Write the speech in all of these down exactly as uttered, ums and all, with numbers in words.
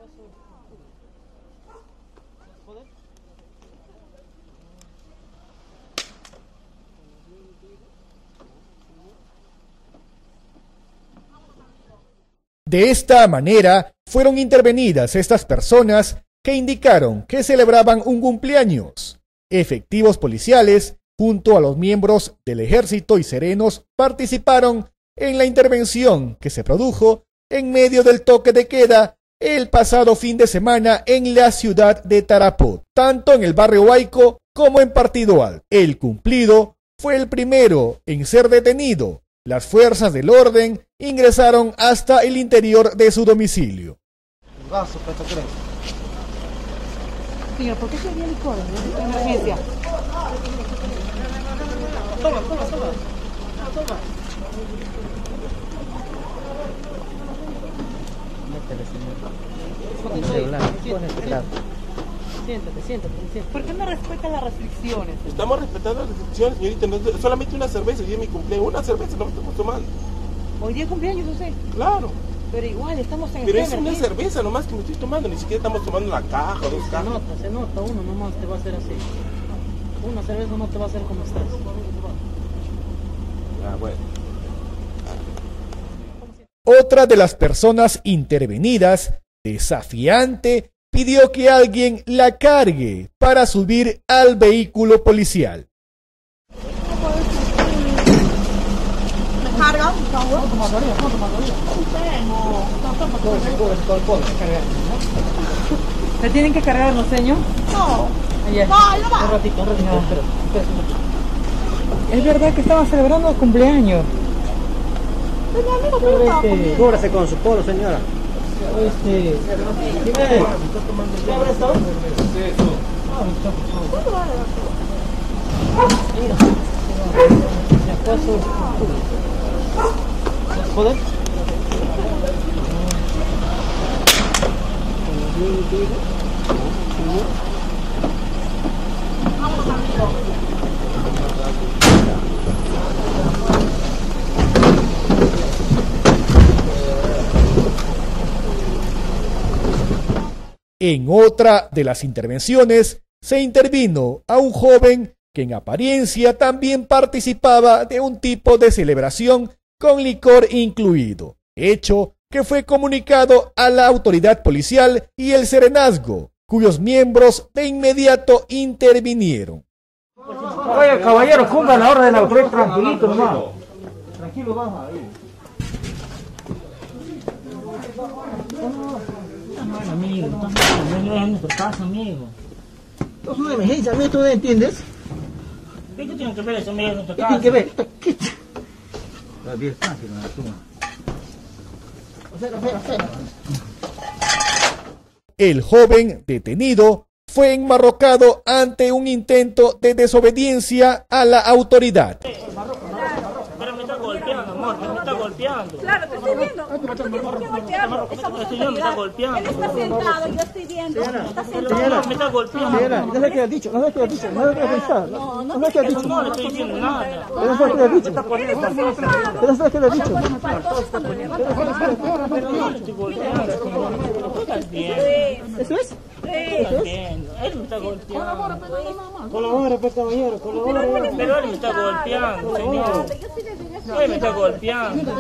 De esta manera fueron intervenidas estas personas que indicaron que celebraban un cumpleaños. Efectivos policiales, junto a los miembros del ejército y serenos, participaron en la intervención que se produjo en medio del toque de queda el pasado fin de semana en la ciudad de Tarapoto, tanto en el barrio Huayco como en Partido Alto. El cumplido fue el primero en ser detenido. Las fuerzas del orden ingresaron hasta el interior de su domicilio. Señor, ¿por qué se había licor en emergencia? Toma, toma, toma. Toma. Métele, señor. Siéntate, siéntate, siéntate. ¿Por qué no respeta las restricciones? Estamos respetando las restricciones, señorita. No es solamente una cerveza, hoy día es mi cumpleaños. Una cerveza no me estamos tomando. ¿Hoy día es cumpleaños usted? Claro. Pero igual, estamos en... Pero es una cerveza nomás que me estoy tomando. Ni siquiera estamos tomando la caja, dos cajas. Se nota, se nota. Uno nomás te va a hacer así. Una cerveza no te va a hacer como estás. Ah, bueno. Otra de las personas intervenidas, desafiante, pidió que alguien la cargue para subir al vehículo policial. ¿Me carga? ¿Me tienen que cargar los señores? No. Ayer. No, no va. Un ratito, un ratito. No, espera, espera. Es verdad que estaban celebrando el cumpleaños. Pero amigo, pero no estaba comiendo. Cúbrase con su polo, señora. Este... Dime, ¿qué habrá estado? ¿Cuándo va a dar? Mira. ¿De acaso? ¿Joder? Vamos, amigo. En otra de las intervenciones se intervino a un joven que en apariencia también participaba de un tipo de celebración con licor incluido, hecho que fue comunicado a la autoridad policial y el serenazgo, cuyos miembros de inmediato intervinieron. Oye, caballero, cumpla la orden de la autoridad tranquilito nomás. Tranquilo, baja ahí. Amigo, no es nuestro caso, amigo. Es una emergencia, amigo, ¿tú no entiendes? ¿Qué tiene que ver eso, amigo, en nuestro ¿Qué caso? tiene que ver? ¿Qué? La bien fácil, la suma. El joven detenido fue enmarrocado ante un intento de desobediencia a la autoridad. Pero me está golpeando, amor, me está golpeando. Claro, te estoy viendo. Tú tienes que golpearlo. Estamos El señor me está golpeando. Él está sentado, yo estoy viendo. Está El sentado. señor me está golpeando. Señora, no sé qué has dicho, no sé qué has dicho, no sé qué has dicho. No, no No sé qué has dicho. No le estoy diciendo nada. No sé qué has dicho. Él está sentado. No sé qué has dicho. Faltoso cuando levanta la mano. Pero no le estoy golpeando. Tú estás bien. ¿Eso es? Tú estás bien. Él me está golpeando. Colabora, pues, caballero, colabora. Pero él me está golpeando, señor. Él me está golpeando.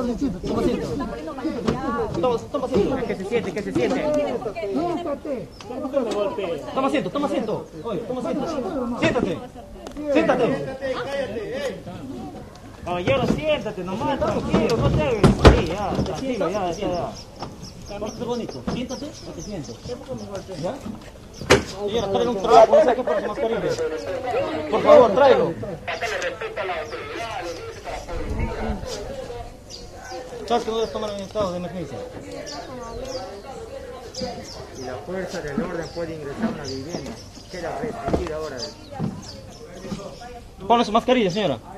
Toma asiento. ¿Qué se siente? ¿Qué se siente? ¿Por qué me golpea? Toma asiento, toma asiento. Oye, toma asiento. Siéntate. Siéntate. Caballero, siéntate nomás, tranquilo, no te hagas. Sí, ya, tranquilo, ya, ya, ya. Qué bonito. Siéntate o te siento. ¿Ya? Señora, tráele un trabajo, no saque por su mascarilla. Por favor, tráelo. ¿Sabes que no debes tomar en estado de emergencia? Y la fuerza del orden puede ingresar a una vivienda. Queda restringida ahora. Ponle su mascarilla, señora.